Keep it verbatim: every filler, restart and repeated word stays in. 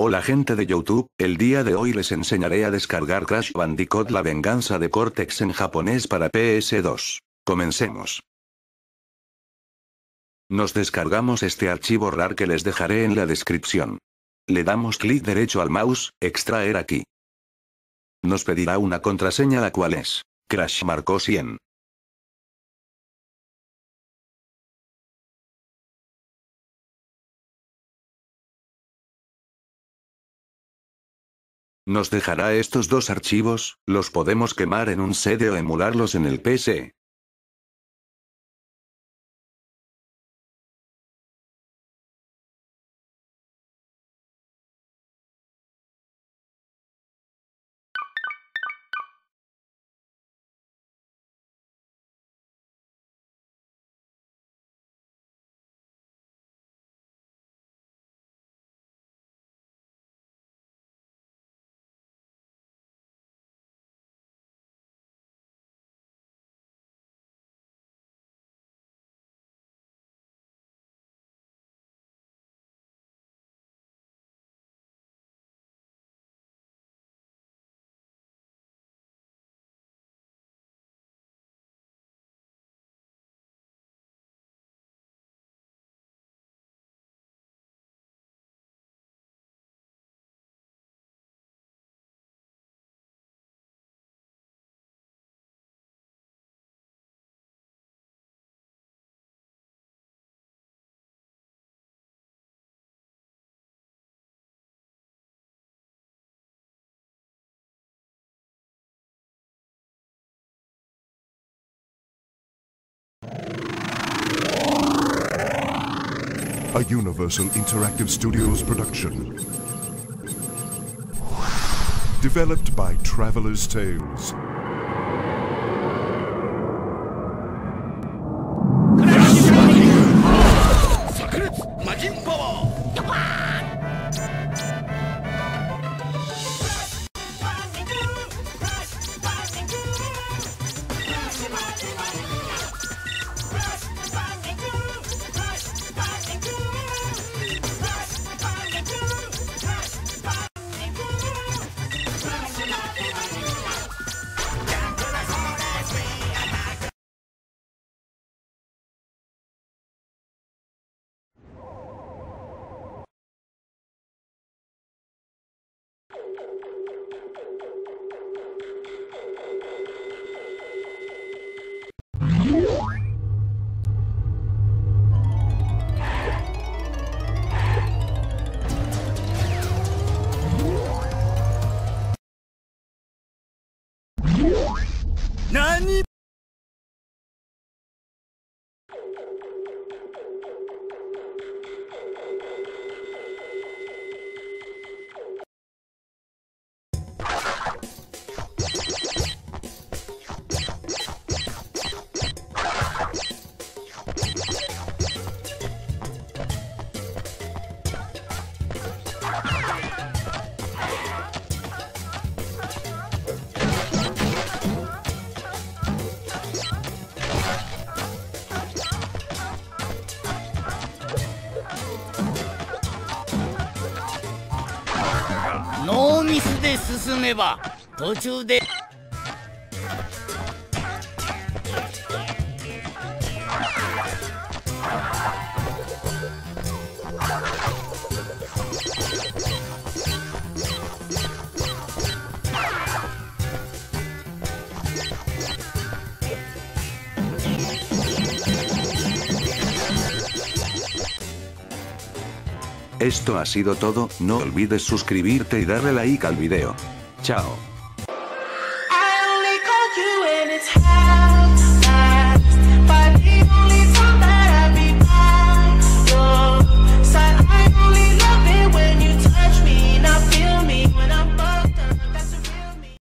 Hola gente de YouTube, el día de hoy les enseñaré a descargar Crash Bandicoot La Venganza de Cortex en japonés para P S dos. Comencemos. Nos descargamos este archivo R A R que les dejaré en la descripción. Le damos clic derecho al mouse, extraer aquí. Nos pedirá una contraseña la cual es Crash marcó cien. Nos dejará estos dos archivos, los podemos quemar en un C D o emularlos en el P C. A Universal Interactive Studios production. Developed by Traveller's Tales. ¡Nani!ノーミスで進めば途中で Esto ha sido todo, no olvides suscribirte y darle like al video. Chao.